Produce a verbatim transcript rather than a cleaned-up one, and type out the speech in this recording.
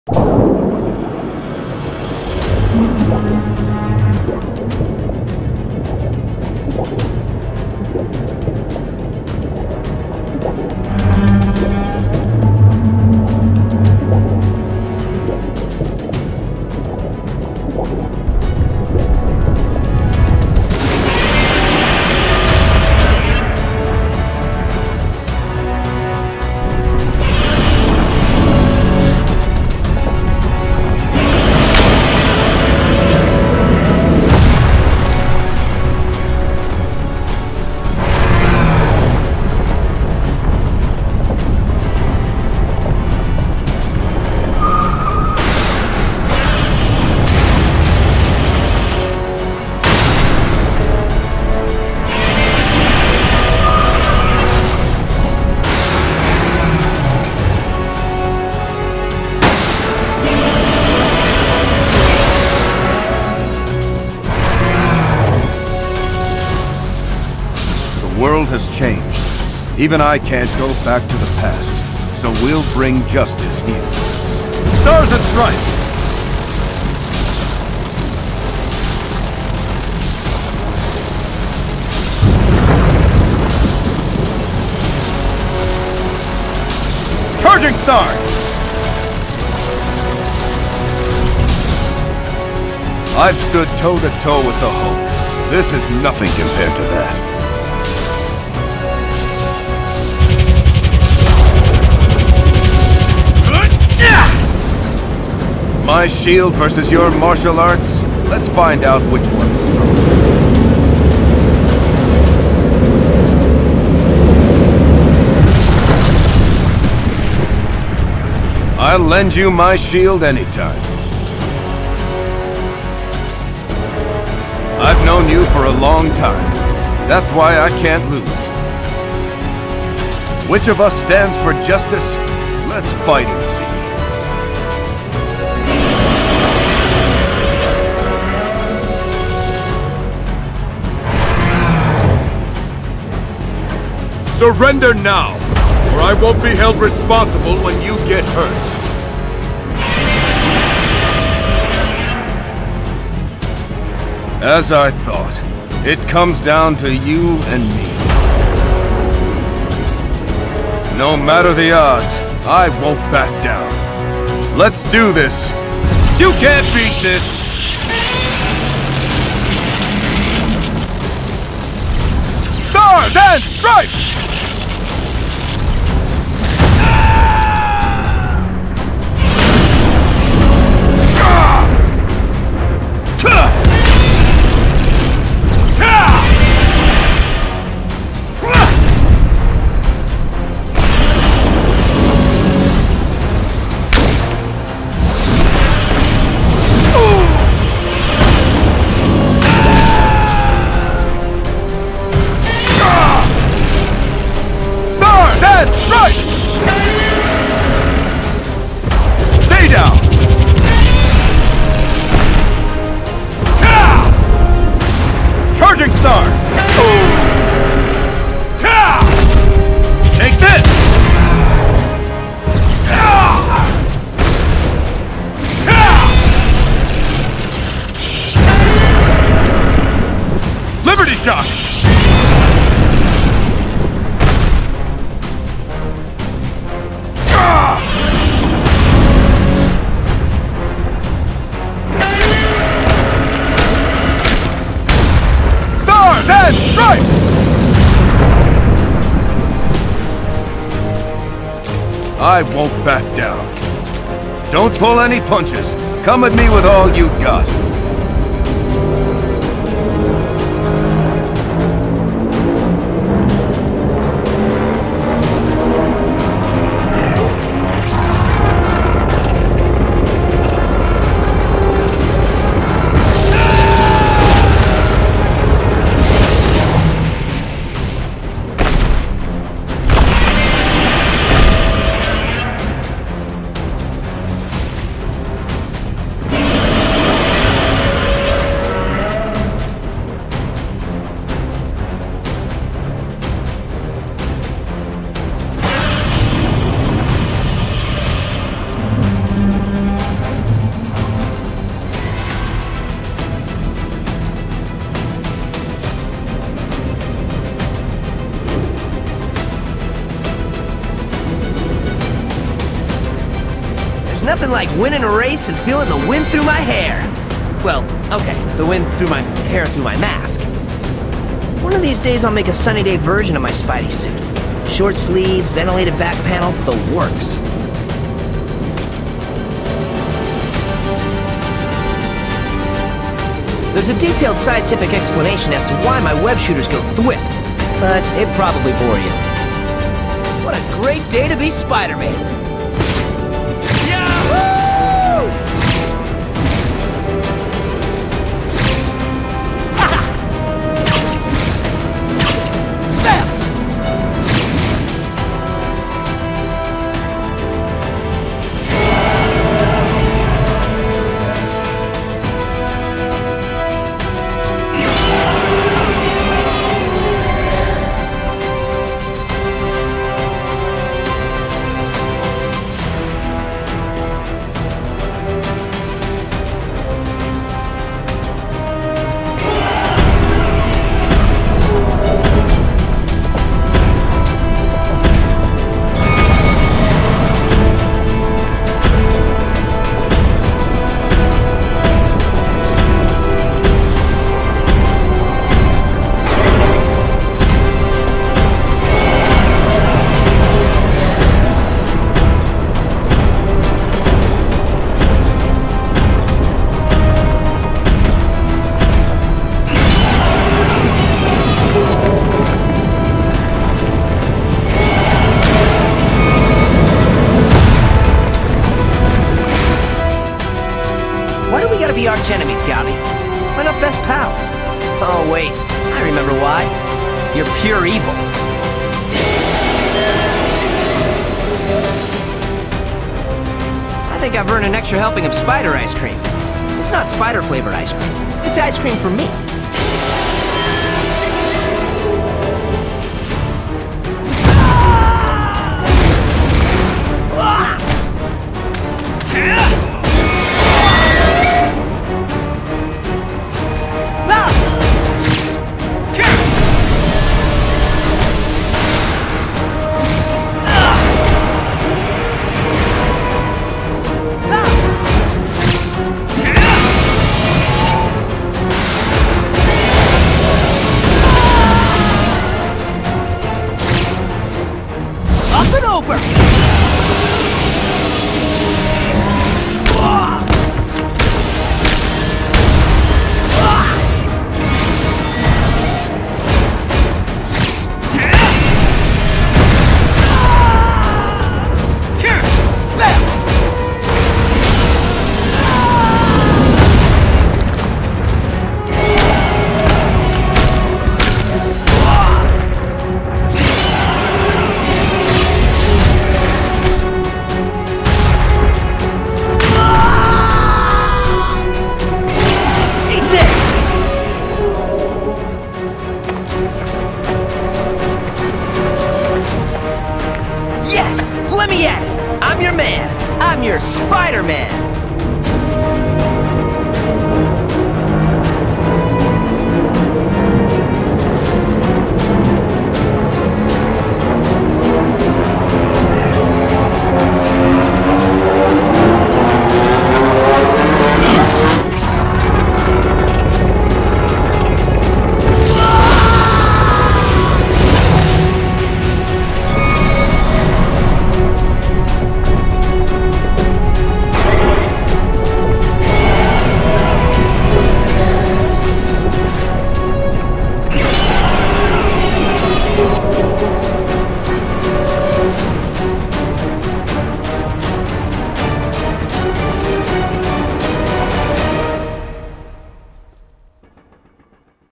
The world has changed. Even I can't go back to the past, so we'll bring justice here. Stars and Stripes! Charging Star! I've stood toe-to-toe with the Hulk. This is nothing compared to that. My shield versus your martial arts? Let's find out which one is stronger. I'll lend you my shield anytime. I've known you for a long time. That's why I can't lose. Which of us stands for justice? Let's fight and see. Surrender now, or I won't be held responsible when you get hurt. As I thought, it comes down to you and me. No matter the odds, I won't back down. Let's do this. You can't beat this! Stars and Stripes! Stay down! Charging Star! Take this! Liberty Shock! And Stripes! I won't back down. Don't pull any punches. Come at me with all you got. There's nothing like winning a race and feeling the wind through my hair. Well, okay, the wind through my hair through my mask. One of these days I'll make a sunny day version of my Spidey suit. Short sleeves, ventilated back panel, the works. There's a detailed scientific explanation as to why my web shooters go thwip, but it'd probably bore you. What a great day to be Spider-Man! Be arch enemies, Gabi. Why not best pals? Oh, wait. I remember why. You're pure evil. I think I've earned an extra helping of spider ice cream. It's not spider-flavored ice cream. It's ice cream for me. Let me at it! I'm your man! I'm your Spider-Man!